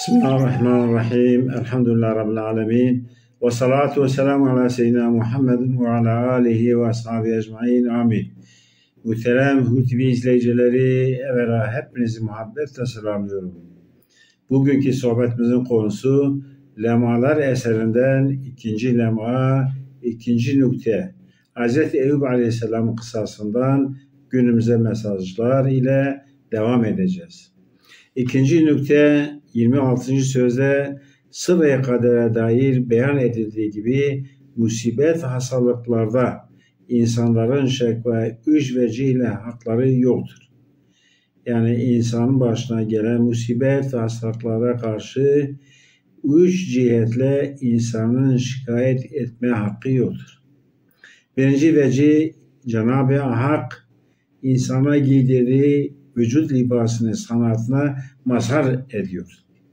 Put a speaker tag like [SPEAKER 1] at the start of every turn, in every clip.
[SPEAKER 1] Bismillahirrahmanirrahim. Elhamdülillah Rabbil alemin. Ve salatu ve selamu ala seyyidina Muhammedin ve ala alihi ve ashabi ecmain. Amin. Muhterem Hu TV izleyicileri, evvela hepinizi muhabbetle selamlıyorum. Bugünkü sohbetimizin konusu Lemalar eserinden ikinci lema, ikinci nükte. Hz. Eyüp Aleyhisselam'ın kıssasından günümüze mesajlar ile devam edeceğiz. İkinci nükte 26. sözde sır-ı kadere dair beyan edildiği gibi musibet hastalıklarda insanların şek ve üç vecihle hakları yoktur. Yani insanın başına gelen musibet ve hastalıklara karşı üç cihetle insanın şikayet etme hakkı yoktur. Birinci vecih, Cenab-ı Hak insana giydirdiği vücut libasını sanatına mazhar ediyor.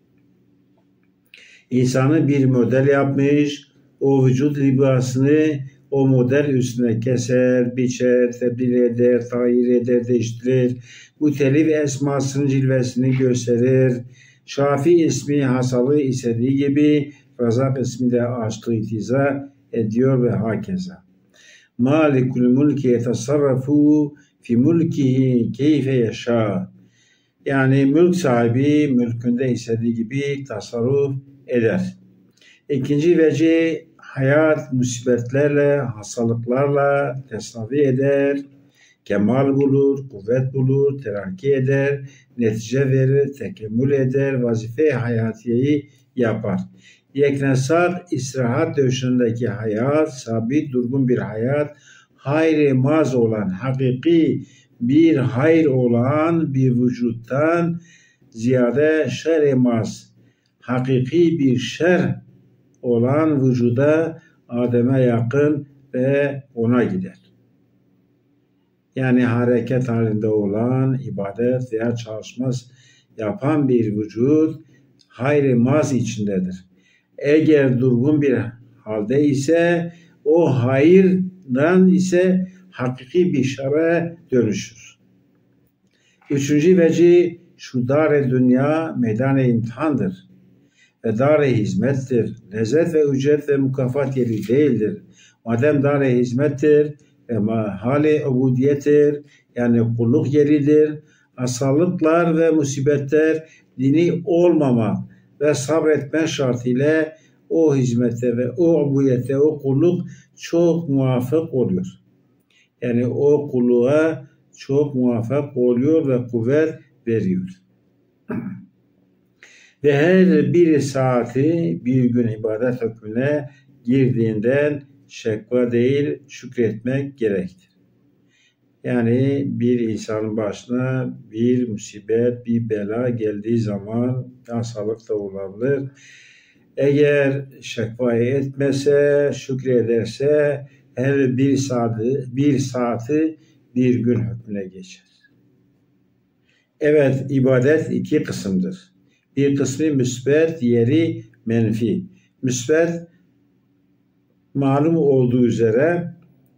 [SPEAKER 1] İnsanı bir model yapmış, o vücut libasını o model üstüne keser, biçer, tebdil eder, tahir eder, değiştirir. Muhtelif esmasının cilvesini gösterir. Şafi ismi hasalı istediği gibi Razak ismi de açlığı itiza ediyor ve hakeza. Malikul mulki yetasarrafu fi mulkihi keyfe yaşa. Yani mülk sahibi mülkünde istediği gibi tasarruf eder. İkinci vecih, hayat musibetlerle, hastalıklarla tesavi eder, kemal bulur, kuvvet bulur, terakki eder, netice verir, tekemmül eder, vazife hayatiyeyi yapar. Yeknesar istirahat döşündeki hayat, sabit durgun bir hayat, hayr-i maz olan, hakiki bir hayır olan bir vücuttan ziyade şer-i maz, hakiki bir şer olan vücuda Adem'e yakın ve ona gider. Yani hareket halinde olan, ibadet veya çalışma yapan bir vücut hayr-i maz içindedir. Eğer durgun bir halde ise o hayırdan ise hakiki bir şere dönüşür. Üçüncü vecih, şu dar-ı dünya meydan-ı imtihandır ve dar-ı hizmettir. Lezzet ve ücret ve mükafat yeri değildir. Madem dar-ı hizmettir ve hal-i ubudiyettir, yani kulluk yeridir, hastalıklar ve musibetler dini olmama ve sabretme şartıyla o hizmete ve o ubudiyete, o kulluk çok muvaffak oluyor. Yani o kulluğa çok muvaffak oluyor ve kuvvet veriyor. Ve her bir saati bir gün ibadet hükmüne girdiğinden şekva değil şükretmek gerektir. Yani bir insanın başına bir musibet, bir bela geldiği zaman hastalık da olabilir. Eğer şekva etmese, şükrederse her bir saati bir gün hükmüne geçer. Evet, ibadet iki kısımdır. Bir kısmı müsbet, diğeri menfi. Müsbet, malum olduğu üzere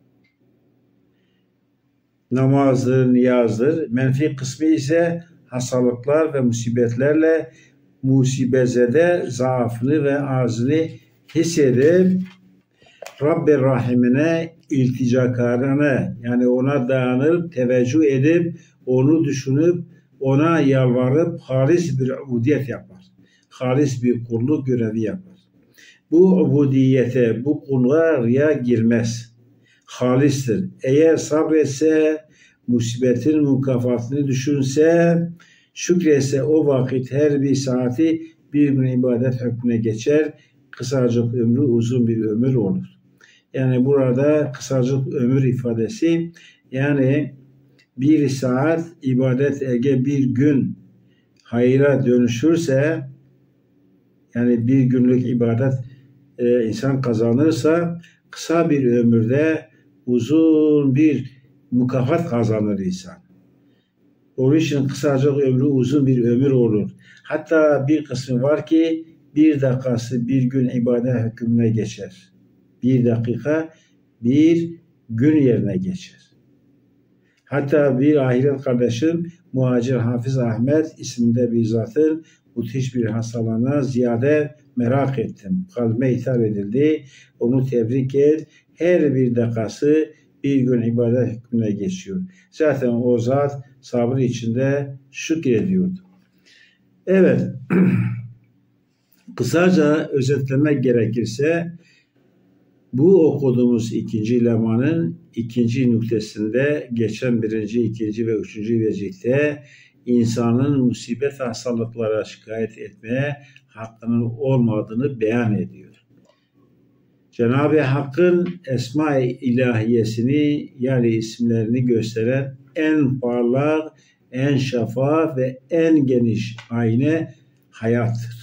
[SPEAKER 1] namazdır, niyazdır. Menfi kısmı ise hastalıklar ve musibetlerle musibezede zaafını ve arzını hissedip Rabbi Rahim'ine ilticakarına, yani ona dayanıp teveccüh edip onu düşünüp ona yalvarıp halis bir ubudiyet yapar. Halis bir kulluk görevi yapar. Bu ubudiyete, bu kulluğa riya girmez. Halistir. Eğer sabretse, musibetin mükafatını düşünse, şükretse o vakit her bir saati bir gün ibadet hükmüne geçer. Kısacık ömrü uzun bir ömür olur. Yani burada kısacık ömür ifadesi, yani bir saat ibadet eğer bir gün hayra dönüşürse, yani bir günlük ibadet insan kazanırsa kısa bir ömürde uzun bir mükafat kazanır insan. Onun için kısacık ömrü uzun bir ömür olur. Hatta bir kısmı var ki bir dakikası bir gün ibadet hükmüne geçer. Bir dakika bir gün yerine geçer. Hatta bir ahiret kardeşim Muhacir Hafız Ahmet isminde bir zatın müthiş bir hastalığına ziyade merak ettim. Kalbime ithal edildi. Onu tebrik et. Her bir dakikası bir gün ibadet hükmüne geçiyor. Zaten o zat sabır içinde şükrediyordu. Evet. Kısaca özetlemek gerekirse bu okuduğumuz ikinci lemanın ikinci nüktesinde geçen birinci, ikinci ve üçüncü vecihte insanın musibet hastalıklara şikayet etmeye hakkının olmadığını beyan ediyor. Cenab-ı Hakk'ın esma-i ilahiyesini yani isimlerini gösteren en parlak, en şeffaf ve en geniş ayna hayattır.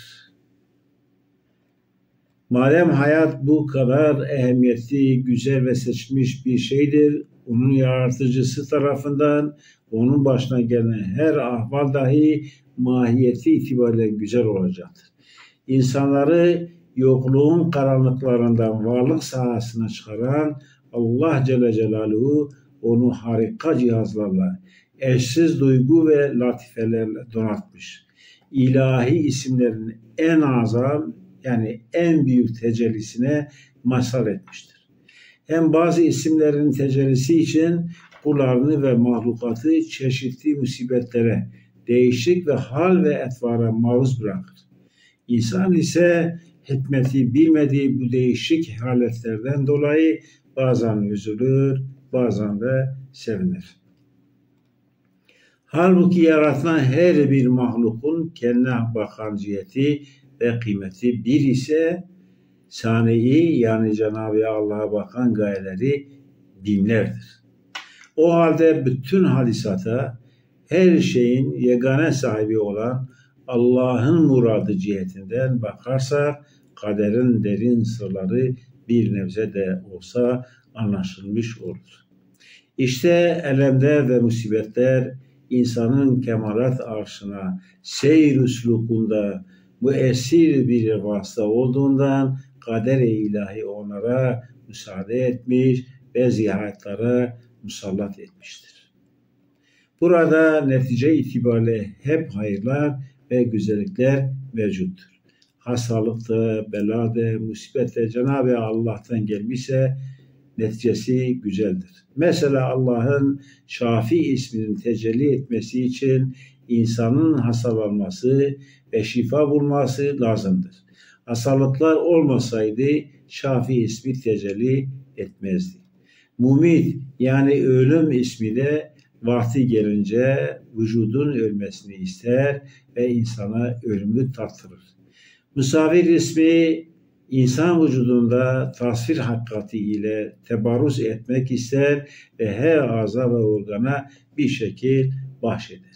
[SPEAKER 1] Madem hayat bu kadar ehemmiyetli, güzel ve seçilmiş bir şeydir, onun yaratıcısı tarafından onun başına gelen her ahval dahi mahiyeti itibariyle güzel olacaktır. İnsanları yokluğun karanlıklarından varlık sahasına çıkaran Allah Celle Celaluhu onu harika cihazlarla, eşsiz duygu ve latifelerle donatmış. İlahi isimlerin en azam yani en büyük tecellisine mazhar etmiştir. Hem bazı isimlerin tecellisi için kullarını ve mahlukatı çeşitli musibetlere, değişik ve hal ve etvara maruz bırakır. İnsan ise hikmeti bilmediği bu değişik haletlerden dolayı bazen üzülür, bazen de sevinir. Halbuki yaratılan her bir mahlukun kendine bakan ciheti ve kıymeti bir ise sani'i yani Cenab-ı Allah'a bakan gayeleri binlerdir. O halde bütün hadisata her şeyin yegane sahibi olan Allah'ın muradı cihetinden bakarsak kaderin derin sırları bir nebze de olsa anlaşılmış olur. İşte elemler ve musibetler insanın kemalat arşına seyr üslukunda müessir bir vasıta olduğundan kader-i ilahi onlara müsaade etmiş ve ziyaretlere musallat etmiştir. Burada netice itibariyle hep hayırlar ve güzellikler mevcuttur. Hastalıkta, belada, musibette Cenab-ı Allah'tan gelmişse neticesi güzeldir. Mesela Allah'ın Şafi isminin tecelli etmesi için insanın hastalanması ve şifa bulması lazımdır. Hastalıklar olmasaydı Şafi ismi tecelli etmezdi. Mumit yani ölüm ismi de vakti gelince vücudun ölmesini ister ve insana ölümü tattırır. Musavvir ismi insan vücudunda tasvir hakikati ile tebarruz etmek ister ve her aza ve organa bir şekil bahşeder.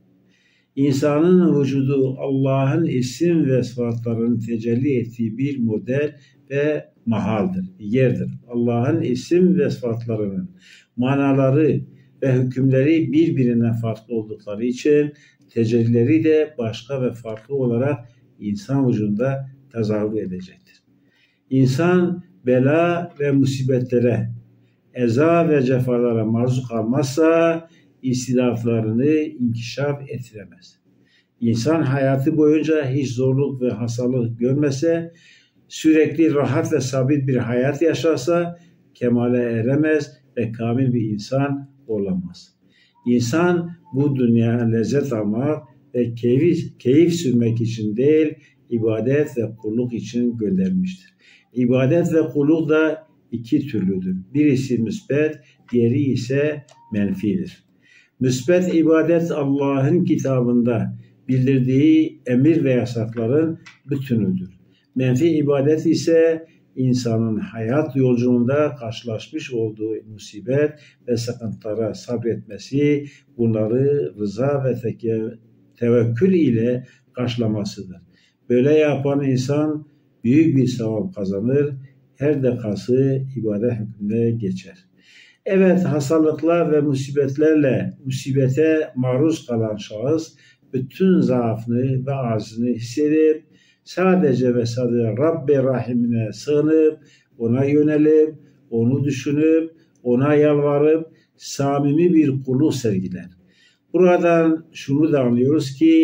[SPEAKER 1] İnsanın vücudu Allah'ın isim ve sıfatlarının tecelli ettiği bir model ve mahaldir, yerdir. Allah'ın isim ve sıfatlarının manaları ve hükümleri birbirinden farklı oldukları için tecellileri de başka ve farklı olarak insan vücudunda tezahür edecektir. İnsan bela ve musibetlere, eza ve cefalara maruz kalmazsa istidaflarını inkişaf ettiremez. İnsan hayatı boyunca hiç zorluk ve hastalık görmese, sürekli rahat ve sabit bir hayat yaşarsa kemale eremez ve kamil bir insan olamaz. İnsan bu dünyaya lezzet almak ve keyif sürmek için değil, ibadet ve kulluk için göndermiştir. İbadet ve kulluk da iki türlüdür. Birisi müsbet, diğeri ise menfidir. Müsbet ibadet Allah'ın kitabında bildirdiği emir ve yasakların bütünüdür. Menfi ibadet ise insanın hayat yolculuğunda karşılaşmış olduğu musibet ve sıkıntılara sabretmesi, bunları rıza ve tevekkül ile karşılamasıdır. Böyle yapan insan büyük bir sevap kazanır, her dakikası ibadet hükmüne geçer. Evet, hastalıklar ve musibete maruz kalan şahıs bütün zaafını ve aczini hissedip sadece ve sadece Rabbi Rahim'ine sığınıp ona yönelip onu düşünüp ona yalvarıp samimi bir kulluk sergiler. Buradan şunu da anlıyoruz ki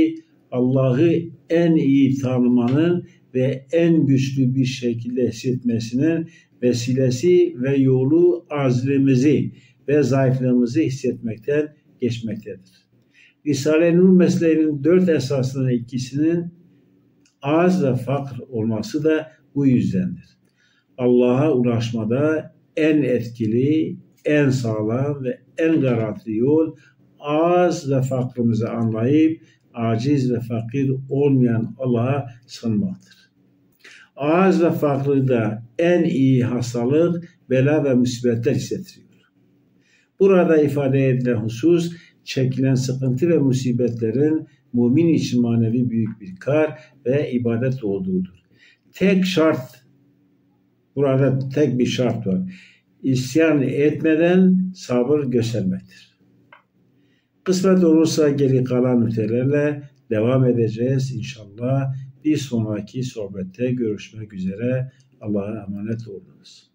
[SPEAKER 1] Allah'ı en iyi tanımanın ve en güçlü bir şekilde hissetmesinin vesilesi ve yolu azlimizi ve zayıflığımızı hissetmekten geçmektedir. Risale-i Nur mesleğinin 4 esasından ikisinin az ve fakr olması da bu yüzdendir. Allah'a ulaşmada en etkili, en sağlam ve en garantili yol az ve fakrımızı anlayıp aciz ve fakir olmayan Allah'a sığınmaktır. Az ve fakrı en iyi hastalık, bela ve musibetler hissettiriyor. Burada ifade edilen husus, çekilen sıkıntı ve musibetlerin mümin için manevi büyük bir kar ve ibadet olduğudur. Burada tek bir şart var. İsyan etmeden sabır göstermektir. Kısmet olursa geri kalan nütelerle devam edeceğiz inşallah. Bir sonraki sohbette görüşmek üzere. Allah'a emanet olunuz.